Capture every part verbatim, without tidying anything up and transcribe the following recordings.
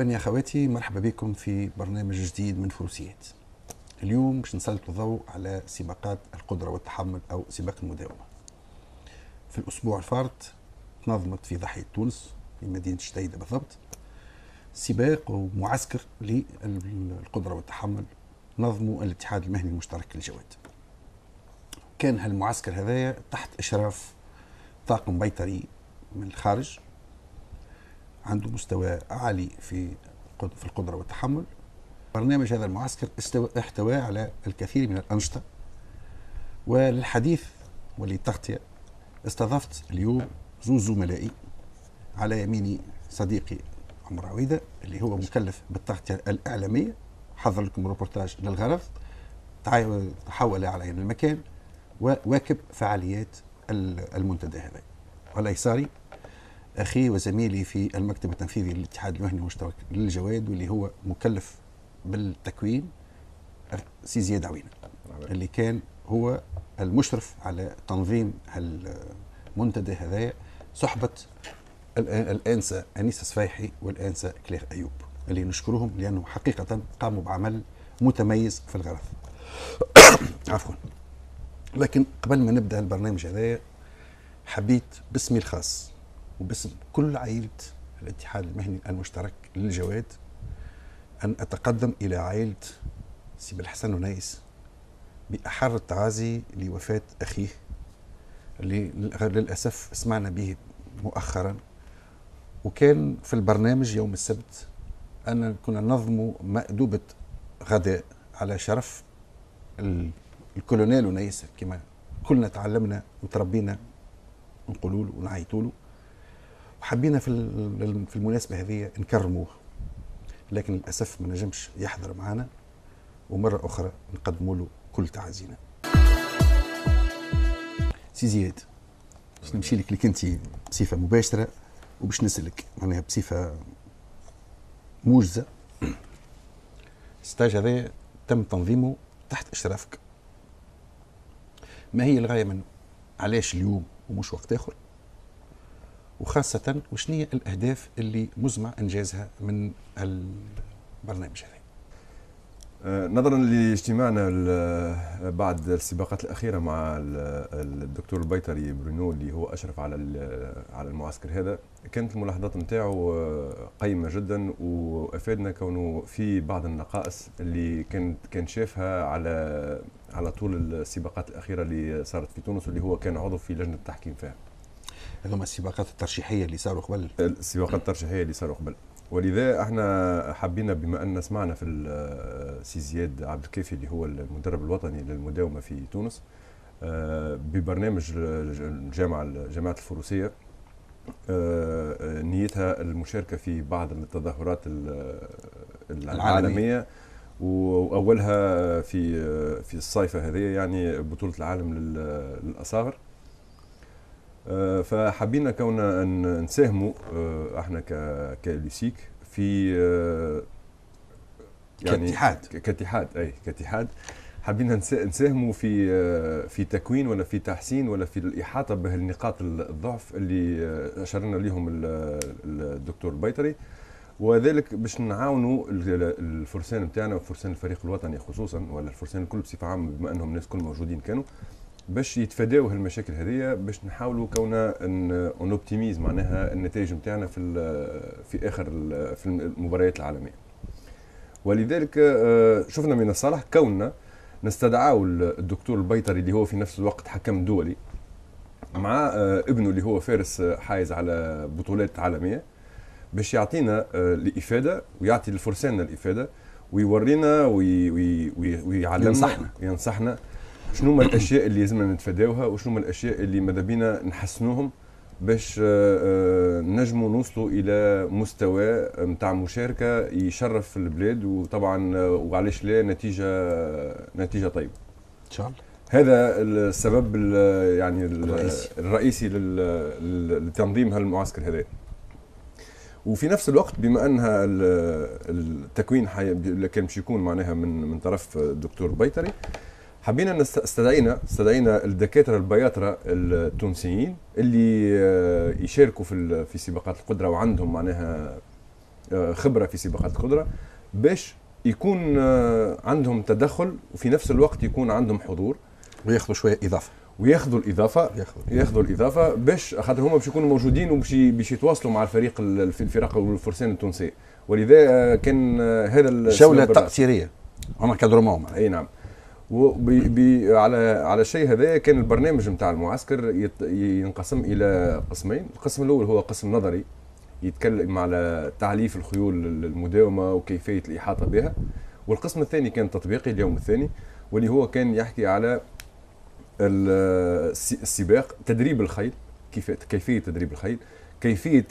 إخواني أخواتي، مرحبا بكم في برنامج جديد من فروسيات. اليوم باش نسلط الضوء على سباقات القدرة والتحمل أو سباق المداومة. في الأسبوع الفارط تنظمت في ضاحية تونس في مدينة جديدة بالضبط سباق ومعسكر للقدرة والتحمل، نظمه الاتحاد المهني المشترك للجواد. كان هالمعسكر هذايا تحت إشراف طاقم بيطري من الخارج عنده مستوى عالي في في القدرة والتحمل. برنامج هذا المعسكر احتوى على الكثير من الأنشطة، وللحديث وللتغطية استضفت اليوم زوج زملائي. على يميني صديقي عمر عويدة اللي هو مكلف بالتغطية الإعلامية، حضر لكم روبورتاج للغرض، تحول على المكان وواكب فعاليات المنتدى هذا. على يساري أخي وزميلي في المكتب التنفيذي للاتحاد المهني المشترك للجواد، واللي هو مكلف بالتكوين، سي زياد عوينة، اللي كان هو المشرف على تنظيم المنتدى هذايا، صحبة الآنسة أنيسة صفيحي والآنسة كلير أيوب، اللي نشكرهم لأنه حقيقة قاموا بعمل متميز في الغرض. عفوا. لكن قبل ما نبدأ البرنامج هذايا حبيت باسمي الخاص وباسم كل عائلة الاتحاد المهني المشترك للجواد أن أتقدم إلى عائلة سي بالحسن ونيس بأحر التعازي لوفاة أخيه اللي للأسف سمعنا به مؤخرا. وكان في البرنامج يوم السبت أن كنا ننظم مأدوبة غداء على شرف الكولونيل ونيس، كما كلنا تعلمنا وتربينا نقولوا له ونعيطوا له، وحبينا في في المناسبة هذه نكرموه، لكن للأسف ما نجمش يحضر معنا، ومرة أخرى نقدموا له كل تعازينا. سي زياد، باش نمشي لك لك أنت بصفة مباشرة وباش نسألك معناها بصفة موجزة. الستاج هذا تم تنظيمه تحت إشرافك، ما هي الغاية منه؟ علاش اليوم ومش وقت آخر؟ وخاصة وشنية الأهداف اللي مزمع إنجازها من البرنامج هذا؟ نظرا لاجتماعنا بعد السباقات الأخيرة مع الدكتور البيطري برونو اللي هو أشرف على على المعسكر هذا، كانت الملاحظات نتاعو قيمة جدا، وأفادنا كونه في بعض النقائص اللي كان كان شافها على على طول السباقات الأخيرة اللي صارت في تونس، واللي هو كان عضو في لجنة التحكيم فيها. هذوما السباقات الترشيحية اللي صاروا قبل السباقات الترشيحية اللي صاروا قبل ولذا احنا حبينا بما ان سمعنا في سي زياد عبد الكافي اللي هو المدرب الوطني للمداومه في تونس ببرنامج الجامعه جامعه الفروسيه، نيتها المشاركه في بعض التظاهرات العالميه، واولها في في الصيفه هذه يعني بطوله العالم للاصاغر. فحبينا كوننا ان نساهموا احنا كليسيك في يعني كاتحاد كاتحاد اي كاتحاد حبينا نساهموا في في تكوين ولا في تحسين ولا في الاحاطه بهالنقاط الضعف اللي اشرنا لهم الدكتور البيطري، وذلك باش نعاونوا الفرسان نتاعنا وفرسان الفريق الوطني خصوصا، ولا الفرسان الكل بصفه عامه بما انهم الناس كل موجودين كانوا، باش يتفاداو هالمشاكل هذه، باش نحاولوا كونا ان اوبتيميز معناها النتائج نتاعنا في في اخر في المباريات العالميه. ولذلك شفنا من الصالح كوننا نستدعاو الدكتور البيطري اللي هو في نفس الوقت حكم دولي مع ابنه اللي هو فارس حائز على بطولات عالميه، باش يعطينا الافاده ويعطي لفرساننا الافاده ويورينا ويعلمنا وينصحنا وينصحنا شنو هما الاشياء اللي لازمنا نتفاداوها وشنو هما الاشياء اللي ماذا بينا نحسنوهم باش نجموا نوصلوا الى مستوى نتاع مشاركه يشرف البلاد، وطبعا وعلاش لا نتيجه نتيجه طيبه ان شاء الله. هذا السبب يعني الرئيسي, الرئيسي لتنظيم هالمعسكر هذا. وفي نفس الوقت بما انها التكوين كان باش يكون معناها من من طرف الدكتور البيطري، حبينا استدعينا استدعينا الدكاتره البياطره التونسيين اللي يشاركوا في في سباقات القدره وعندهم معناها خبره في سباقات القدره باش يكون عندهم تدخل وفي نفس الوقت يكون عندهم حضور وياخذوا شويه اضافه وياخذوا الاضافه ياخذوا ياخذوا الاضافه باش خاطر هما باش يكونوا موجودين وباش باش يتواصلوا مع الفريق الفرق والفرسان التونسيه. ولذا كان هذا جوله تقصيريه هما كادرومون. اي نعم. وبي بي على على الشيء هذا كان البرنامج نتاع المعسكر ينقسم الى قسمين. القسم الاول هو قسم نظري يتكلم على تعليف الخيول المداومه وكيفيه الاحاطه بها، والقسم الثاني كان تطبيقي اليوم الثاني واللي هو كان يحكي على السباق، تدريب الخيل، كيف كيفيه تدريب الخيل، كيفيه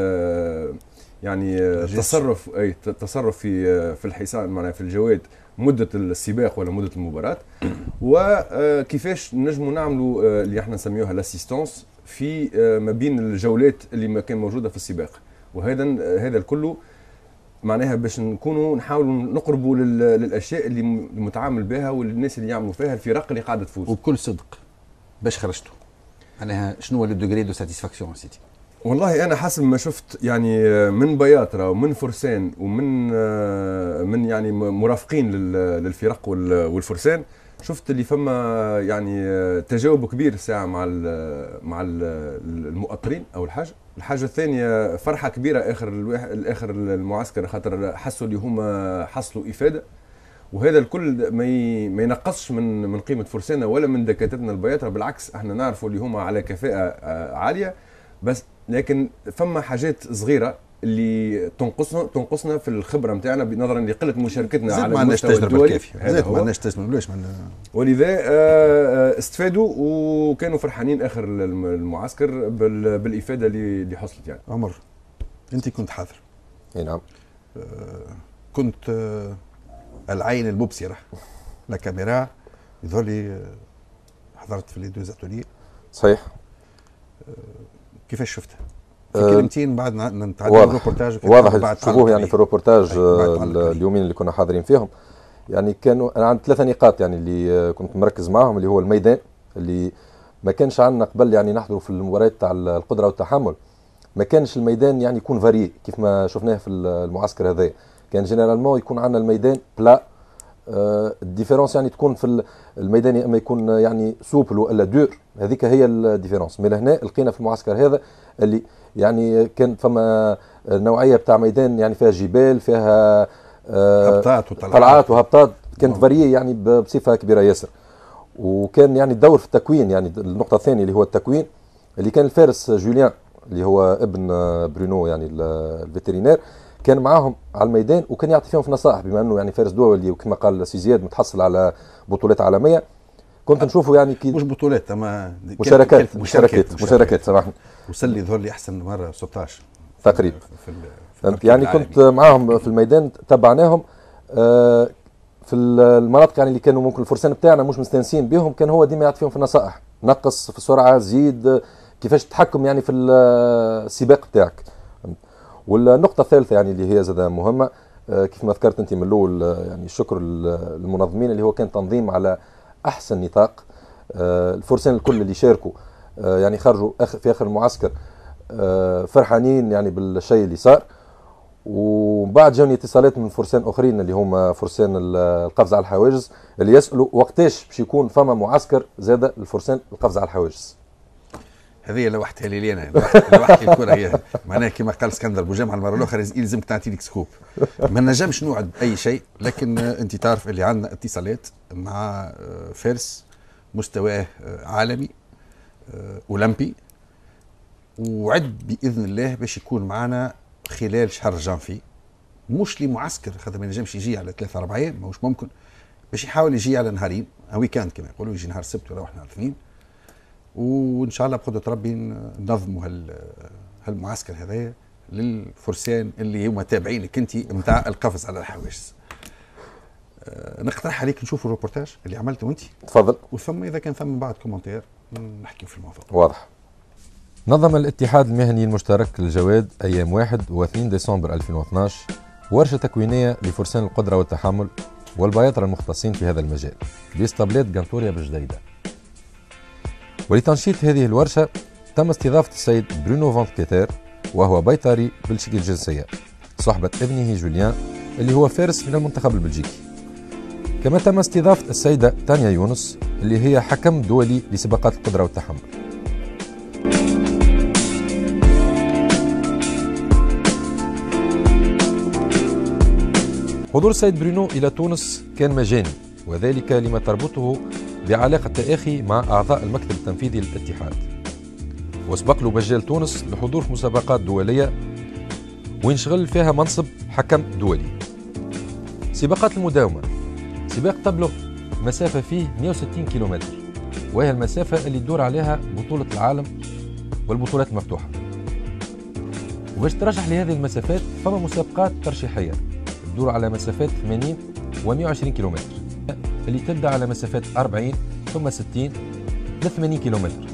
يعني التصرف اي التصرف في في الحصان معناها في الجواد مده السباق ولا مده المباراه، وكيفاش نجموا نعملوا اللي احنا نسميوها الاسيستونس في ما بين الجولات اللي ما كان موجوده في السباق. وهذا هذا الكل معناها باش نكونوا نحاولوا نقربوا للاشياء اللي متعامل بها والناس اللي يعملوا فيها الفرق اللي قاعده تفوز. وبكل صدق باش خرجتوا معناها شنو هو لو دوغري دو ساتيسفاكسيون سيتي؟ والله انا حسب ما شفت يعني من بياطره ومن فرسان ومن من يعني مرافقين للفرق والفرسان، شفت اللي فما يعني تجاوب كبير ساعه مع مع المؤطرين او الحاجه. الحاجه الثانيه فرحه كبيره اخر الواحد اخر المعسكر خاطر حسوا اللي هما حصلوا افاده، وهذا الكل ما ما ينقصش من من قيمه فرساننا ولا من دكاترتنا البياطره، بالعكس احنا نعرفوا اللي هما على كفاءه عاليه، بس لكن فما حاجات صغيره اللي تنقصنا تنقصنا في الخبره نتاعنا نظرا لقله مشاركتنا على المستوى الدولي. زاد ما عندناش تجربه ليش ولذا استفادوا وكانوا فرحانين اخر المعسكر بالافاده اللي اللي حصلت. يعني عمر انت كنت حاضر. اي نعم. كنت العين المبصره لا كاميرا يظهر حضرت في لي دوز اتولي. صحيح. كيفاش شفتها؟ في كلمتين بعد نتعلم الروبورتاج. واضح تشوفوه يعني في الروبورتاج اليومين اللي كنا حاضرين فيهم. يعني كانوا انا عندي ثلاثه نقاط يعني اللي كنت مركز معهم، اللي هو الميدان اللي ما كانش عندنا قبل يعني نحضروا في المباريات تاع القدره والتحمل، ما كانش الميدان يعني يكون فاري كيف ما شفناه في المعسكر هذا. كان جينيرالمون يكون عندنا الميدان بلا، آه الديفيرونس يعني تكون في الميدان اما يكون يعني سوبل ولا دور، هذيك هي الديفيرونس. من هنا لقينا في المعسكر هذا اللي يعني كان فما نوعيه بتاع ميدان يعني فيها جبال، فيها آه هبطات وطلعات طلعات وهبطات، كانت فاريه يعني بصفه كبيره ياسر. وكان يعني الدور في التكوين، يعني النقطه الثانيه اللي هو التكوين، اللي كان الفارس جوليان اللي هو ابن برونو يعني الفيترينير كان معاهم على الميدان وكان يعطي فيهم في نصائح، بما انه يعني فارس دولي وكما قال سي زياد متحصل على بطولات عالميه. كنت نشوفه يعني كي مش بطولات اما مشاركات مشاركات مشاركات سامحني. وصل لي ظهر لي احسن مره ستة عشر تقريبا. يعني كنت معاهم في الميدان تبعناهم آه في المناطق يعني اللي كانوا ممكن الفرسان بتاعنا مش مستانسين بهم، كان هو ديما يعطي فيهم في النصائح، نقص في السرعه، زيد كيفاش تتحكم يعني في السباق بتاعك. والنقطة الثالثة يعني اللي هي زاد مهمة كيف ما ذكرت أنت من الأول، يعني الشكر للمنظمين اللي هو كان تنظيم على أحسن نطاق. الفرسان الكل اللي شاركوا يعني خرجوا في آخر المعسكر فرحانين يعني بالشيء اللي صار. وبعد جاوني اتصالات من فرسان أخرين اللي هم فرسان القفز على الحواجز اللي يسألوا وقتاش باش يكون فما معسكر زاد الفرسان القفز على الحواجز. هذه لوحتها لي انا لوحتي الكره هي معناها كما قال اسكندر بوجمع المره الاخرى يلزمك تعطي لك سكوب. ما نجمش نوعد اي شيء، لكن انت تعرف اللي عندنا اتصالات مع فارس مستواه عالمي اولمبي، وعد باذن الله باش يكون معنا خلال شهر جانفي، مش لمعسكر خاطر ما نجمش يجي على ثلاثة أربع ايام، ماهوش ممكن، باش يحاول يجي على نهارين ويكاند كما يقولوا، يجي نهار السبت ويروح نهار الاثنين، وان شاء الله بقدره ربي ننظموا هالمعسكر هذايا للفرسان اللي هما تابعينك انت نتاع القفز على الحواجز. أه نقترح عليك نشوفوا الروبورتاج اللي عملته انت. تفضل. وثم اذا كان ثم بعد كومنتير نحكي في الموضوع. واضح. نظم الاتحاد المهني المشترك للجواد ايام واحد واثنين ديسمبر ألفين واثناش ورشه تكوينيه لفرسان القدره والتحمل والبياطره المختصين في هذا المجال باسطبلات قنطوريا بالجديده. ولتنشيط هذه الورشة تم استضافة السيد برونو فانتكيتير وهو بيطري بلجيكي الجنسية، بصحبة ابنه جوليان اللي هو فارس من المنتخب البلجيكي. كما تم استضافة السيدة تانيا يونس اللي هي حكم دولي لسباقات القدرة والتحمل. حضور السيد برونو إلى تونس كان مجاني، وذلك لما تربطه بعلاقة تآخي مع أعضاء المكتب التنفيذي للاتحاد، وسبق له بجال تونس لحضور في مسابقات دولية وينشغل فيها منصب حكم دولي. سباقات المداومة سباق تبلغ مسافة فيه مئة وستين كيلومتر، وهي المسافة اللي تدور عليها بطولة العالم والبطولات المفتوحة. وباش ترشح لهذه المسافات فما مسابقات ترشيحية تدور على مسافات ثمانين و مئة وعشرين كيلومتر، اللي تبدأ على مسافات أربعين ثم ستين ل ثمانين كيلومتر.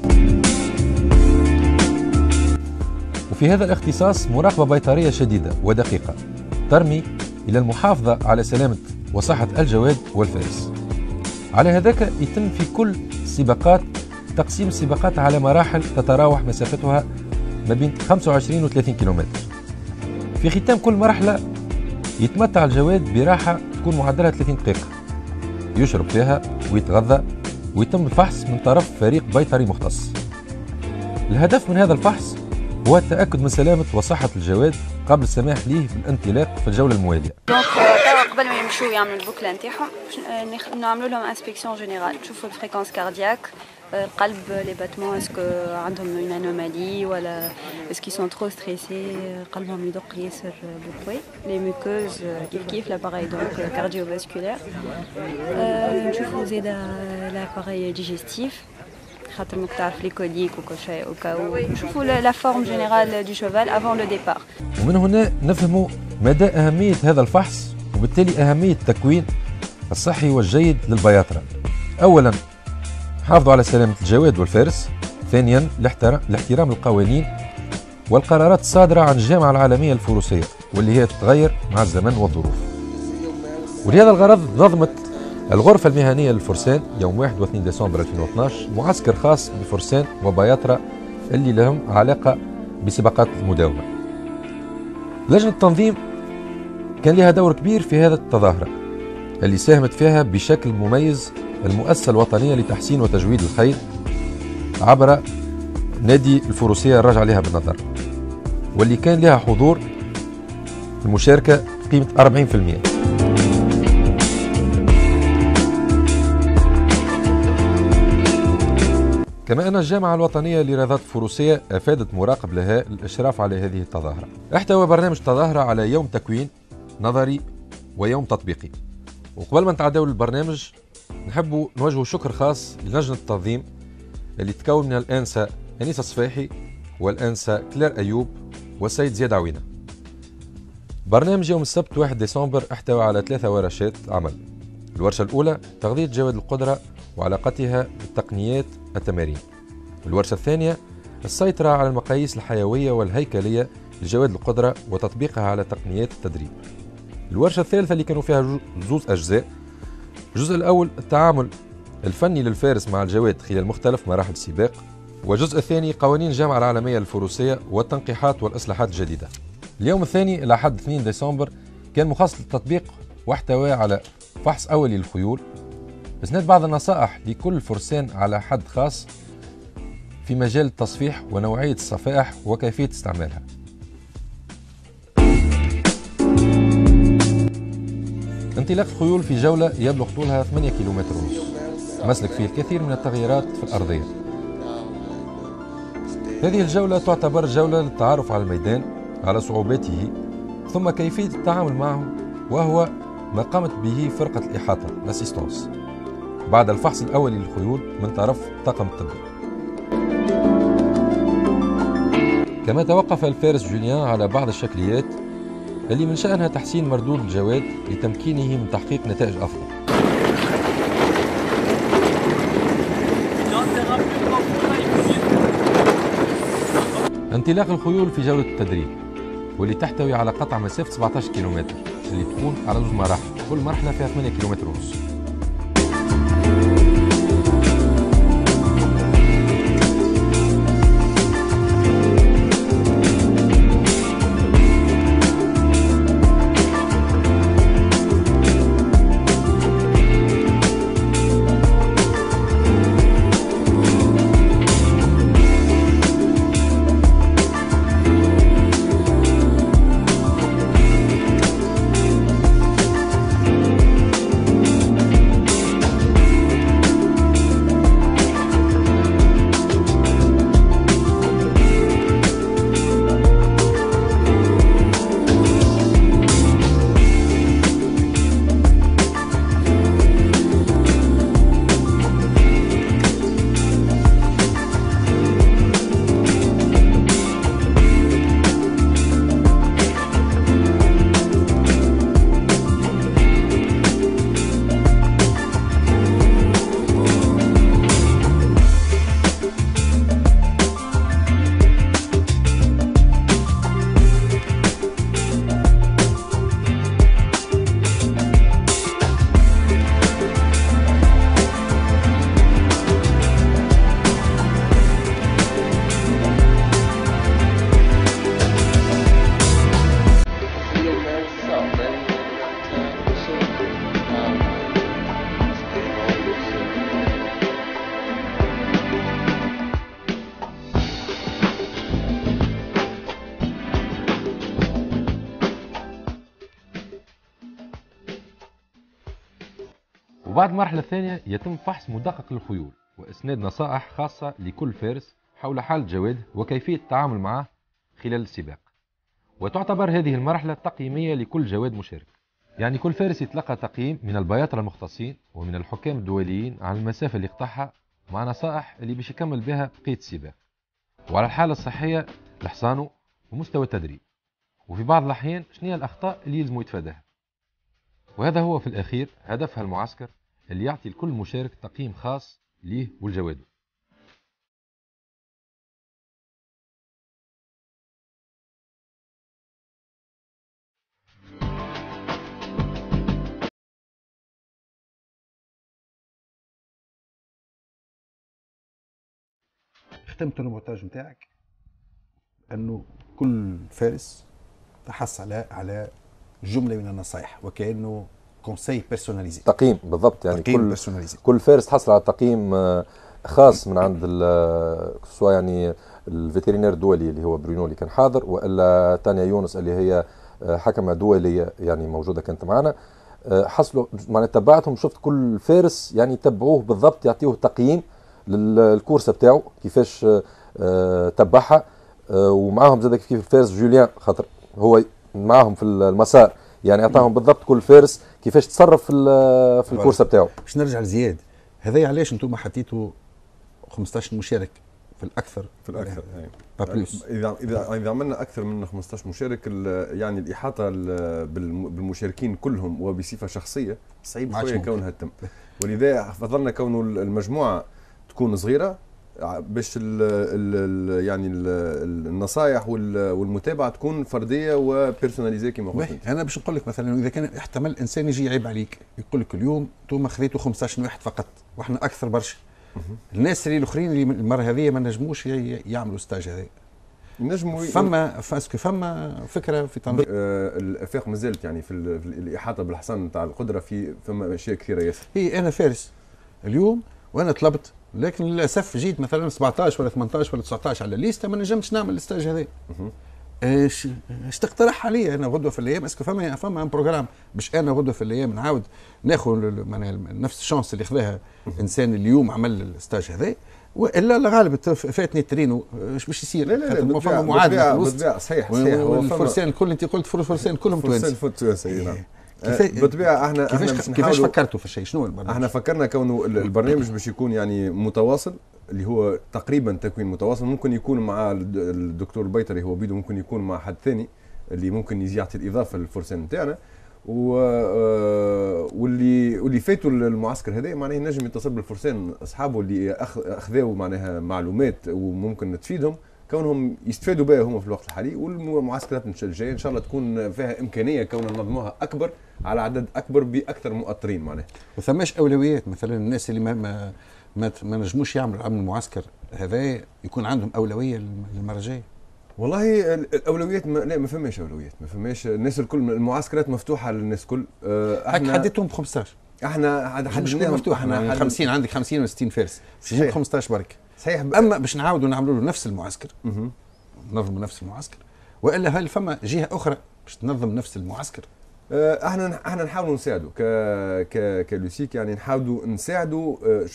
وفي هذا الاختصاص مراقبة بيطرية شديدة ودقيقة ترمي إلى المحافظة على سلامة وصحة الجواد والفارس. على هذاك يتم في كل السباقات تقسيم السباقات على مراحل تتراوح مسافتها ما بين خمسة وعشرين و ثلاثين كيلومتر. في ختام كل مرحلة يتمتع الجواد براحة تكون معدلها ثلاثين دقيقة، يشرب فيها ويتغذى ويتم الفحص من طرف فريق بيطري مختص. الهدف من هذا الفحص هو التأكد من سلامة وصحة الجواد قبل السماح ليه بالانطلاق في الجولة الموالية. قبل ما يمشوا يعملوا البوكله نتاعهم نعملوا لهم انسبكسيون جينيرال، نشوفوا الفريكونس كاردياك، القلب، لي باتمون اسكو عندهم اون انومالي ولا اسكو سون ترو ستريسي، قلبهم يدق ياسر بكوي، لي ميكوز كيف كيف لاباراي دونك كارديوفاسكولير، نشوفوا زيدا لاباراي ديجستيف خاطر ماك تعرف لي كوليك وكل شيء وكاو، نشوفوا لا فورم جينيرال دو شوفال افون لو ديبار. ومن هنا نفهموا مدى أهمية هذا الفحص وبالتالي أهمية التكوين الصحي والجيد للبياطرة. أولا حافظوا على سلامة الجواد والفارس، ثانيا الاحترام القوانين والقرارات الصادرة عن الجامعة العالمية للفروسية واللي هي تتغير مع الزمن والظروف. ولهذا الغرض نظمت الغرفة المهنية للفرسان يوم واحد واثنين ديسمبر ألفين واثناش معسكر خاص بفرسان وبياطرة اللي لهم علاقة بسباقات المداومة. لجنة التنظيم كان لها دور كبير في هذا التظاهرة اللي ساهمت فيها بشكل مميز المؤسسة الوطنية لتحسين وتجويد الخيل عبر نادي الفروسية الراجع عليها بالنظر، واللي كان لها حضور المشاركة قيمة أربعين بالمئة. كما أن الجامعة الوطنية لرياضات الفروسية أفادت مراقب لها الإشراف على هذه التظاهرة. احتوى برنامج التظاهرة على يوم تكوين نظري ويوم تطبيقي. وقبل ما نتعداو للبرنامج نحب نوجه شكر خاص للجنة التنظيم اللي تكون من الأنسة أنيسة صفاحي والأنسة كلير أيوب والسيد زياد عوينة. برنامج يوم السبت واحد ديسمبر احتوى على ثلاثة ورشات عمل. الورشة الأولى تغذية جواد القدرة وعلاقتها بالتقنيات التمارين. الورشة الثانية السيطرة على المقاييس الحيوية والهيكلية لجواد القدرة وتطبيقها على تقنيات التدريب. الورشة الثالثة اللي كانوا فيها زوز أجزاء. الجزء الأول التعامل الفني للفارس مع الجواد خلال مختلف مراحل السباق، والجزء الثاني قوانين الجامعة العالمية للفروسية والتنقيحات والإصلاحات الجديدة. اليوم الثاني الأحد اثنين ديسمبر كان مخصص للتطبيق واحتوى على فحص أولي للخيول، إسناد بعض النصائح لكل فرسان على حد خاص في مجال التصفيح ونوعية الصفائح وكيفية استعمالها. انطلاق الخيول في جولة يبلغ طولها ثمانية كيلومتر ونص، مسلك فيه الكثير من التغييرات في الأرضية. هذه الجولة تعتبر جولة للتعرف على الميدان، على صعوباته، ثم كيفية التعامل معه، وهو ما قامت به فرقة الإحاطة الأسيستونس بعد الفحص الأولي للخيول من طرف الطاقم الطبي. كما توقف الفارس جوليان على بعض الشكليات اللي من شأنها تحسين مردود الجواد لتمكينه من تحقيق نتائج أفضل. انطلاق الخيول في جولة التدريب واللي تحتوي على قطع مسافة سبعة عشر كيلومتر اللي تكون على زوج مراحل، كل مرحلة فيها ثمانية كيلومتر ونص. وبعد المرحلة الثانية يتم فحص مدقق للخيول وإسناد نصائح خاصة لكل فارس حول حالة جواده وكيفية التعامل معه خلال السباق. وتعتبر هذه المرحلة تقييمية لكل جواد مشارك، يعني كل فارس يتلقى تقييم من البياطرة المختصين ومن الحكام الدوليين على المسافة اللي قطعها مع نصائح اللي باش يكمل بها بقية السباق، وعلى الحالة الصحية لحصانه ومستوى التدريب، وفي بعض الأحيان شنو هي الأخطاء اللي يلزم يتفاداها. وهذا هو في الأخير هدف هالمعسكر اللي يعطي لكل مشارك تقييم خاص ليه والجواده. ختمت الروبوتاج نتاعك انه كل فارس تحصل على على جمله من النصائح وكانه كونساي بيرسوناليزي، تقييم بالضبط. يعني تقييم كل بيرسوناليزي. كل فارس تحصل على تقييم خاص من عند سواء يعني الفيترينير الدولي اللي هو برونو اللي كان حاضر، والا تانيا يونس اللي هي حكمه دوليه يعني موجوده كانت معنا. حصلوا معناها تبعتهم، شفت كل فارس يعني تبعوه بالضبط، يعطيوه تقييم للكورسه بتاعه كيفاش تبعها. ومعاهم زاد كيف فارس جوليان خاطر هو معاهم في المسار، يعني اعطاهم بالضبط كل فارس كيفاش تصرف في في الكورسه بتاعه. باش نرجع لزياد، هذا علاش انتم حطيتوا خمسطاش مشارك في الاكثر في الاكثر يعني با بلوس. اذا اذا اذا عملنا اكثر من خمسطاش مشارك يعني الاحاطه بالمشاركين كلهم وبصفه شخصيه صعيب شويه كونها تتم، ولذا فضلنا كون المجموعه تكون صغيره باش ال ال يعني ال النصائح والمتابعه تكون فرديه وبيرسوناليزي كما قلت. انا باش نقول لك مثلا اذا كان احتمال انسان يجي يعيب عليك يقول لك اليوم انتم خذيتوا خمسطاش واحد فقط واحنا اكثر برشا. الناس اللي الاخرين اللي المره هذه ما نجموش يعملوا ستاج هذا. نجموا فما فاسكو فما فكره في تنظيم آه الافاق مازالت يعني في, في الاحاطه بالحصان نتاع القدره في فما اشياء كثيره ياسر. هي انا فارس اليوم وانا طلبت، لكن للاسف جيت مثلا سبعطاش ولا ثمنطاش ولا تسعطاش على الليسته ما نجمتش نعمل الستاج هذا. ايش ايش تقترح علي انا غدوه في الايام؟ اسكو فما فما بروجرام باش انا غدوه في الايام نعاود ناخذ نفس الشانس اللي خذاها انسان اليوم عمل الستاج هذا، والا الغالب فاتني ترينو ايش باش يصير؟ لا لا لا فما معادله بالطبيعه صحيح صحيح. والفرسان الكل انت قلت فرسان كلهم توانسه. فرسان فوت توانسه نعم. بالطبيعه احنا كيفاش كيفاش فكرتوا في الشيء؟ شنو البرنامج؟ احنا فكرنا كونه البرنامج باش يكون يعني متواصل، اللي هو تقريبا تكوين متواصل. ممكن يكون مع الدكتور البيطري هو بيدو، ممكن يكون مع حد ثاني اللي ممكن يعطي الاضافه للفرسان نتاعنا. واللي واللي فاتوا المعسكر هذا معناه ينجم يتصل بالفرسان اصحابه اللي اخذوا معناها معلومات وممكن تفيدهم، كونهم يستفادوا بها هم في الوقت الحالي. والمعسكرات الجايه ان شاء الله تكون فيها امكانيه كون ننظموها اكبر على عدد اكبر باكثر مؤطرين معناها. وثماش اولويات مثلا الناس اللي ما ما ما, ما نجموش يعملوا عمل المعسكر هذا يكون عندهم اولويه للمره الجايه؟ والله الاولويات ما لا ما فماش اولويات، ما فماش. الناس الكل المعسكرات مفتوحه للناس الكل. احنا حددتهم ب خمسطاش. احنا حددناهم مفتوح. احنا خمسين عندك خمسين ولا ستين فارس، صحيح خمسطاش برك صحيح. اما باش نعاودوا نعملوا له نفس المعسكر، ننظموا نفس المعسكر، والا هل فما جهه اخرى باش تنظم نفس المعسكر؟ احنا احنا نحاولوا نساعدوا ك ك كلوسيك، يعني نحاولوا نساعدوا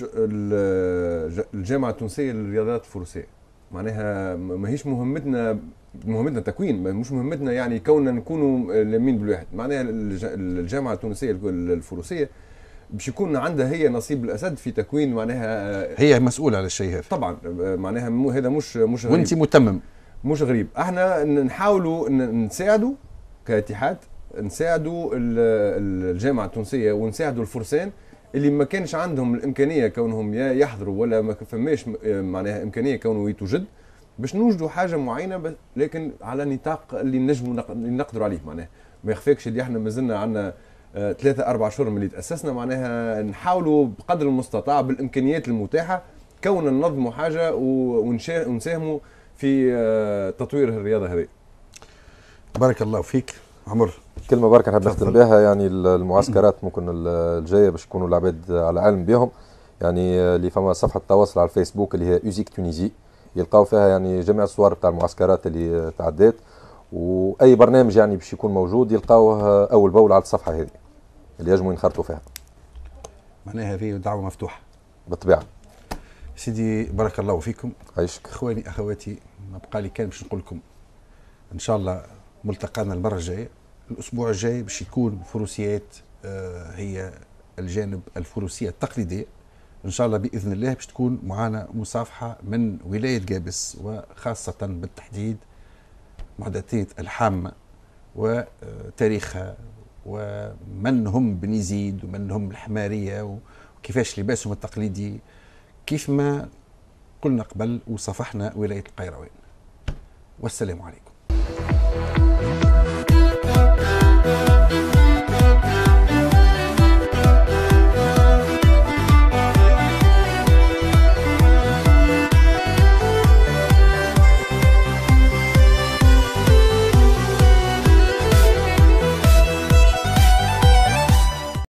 الجامعه التونسيه للرياضات الفروسيه. معناها ماهيش مهمتنا مهمتنا تكوين، مش مهمتنا يعني كوننا نكونوا لامين بالواحد. معناها الجامعه التونسيه الفروسيه باش يكون عندها هي نصيب الاسد في تكوين، معناها هي مسؤوله على الشيء هذا طبعا. معناها هذا مش مش غريب، وانت متمم مش غريب. احنا نحاولوا نساعدوا كاتحاد، نساعدوا الجامعه التونسيه ونساعدوا الفرسان اللي ما كانش عندهم الامكانيه كونهم يحضروا ولا ما فماش معناها امكانيه كونه يتوجد، باش نوجدوا حاجه معينه لكن على نطاق اللي نجموا نقدروا عليه. معناها ما يخفيكش اللي احنا مازلنا عندنا ثلاثة أربع شهور من اللي تأسسنا. معناها نحاولوا بقدر المستطاع بالإمكانيات المتاحة كون ننظموا حاجة ونساهموا في تطوير الرياضة هذه. بارك الله فيك عمر. كلمة بارك نحب نختم بها، يعني المعسكرات ممكن الجاية باش يكونوا العباد على علم بهم. يعني اللي فما صفحة تواصل على الفيسبوك اللي هي أوزيك تونيزي، يلقاو فيها يعني جميع الصور بتاع المعسكرات اللي تعدات، وأي برنامج يعني باش يكون موجود يلقاوه أول بأول على الصفحة هذه اللي يجموا ينخرطوا فيها. معناها هذه دعوه مفتوحه بالطبيعه. سيدي بارك الله فيكم. عيشك. اخواني اخواتي، ما بقى لي كان باش نقول لكم ان شاء الله ملتقانا المره الجايه. الاسبوع الجاي باش يكون فروسيات آه هي الجانب الفروسيه التقليديه ان شاء الله باذن الله، باش تكون معنا مصافحه من ولايه قابس وخاصه بالتحديد محدثية الحامه وتاريخها ومن هم بني زيد ومن هم الحماريه وكيفاش لباسهم التقليدي كيف ما قلنا قبل وصفحنا ولايه القيروان. والسلام عليكم.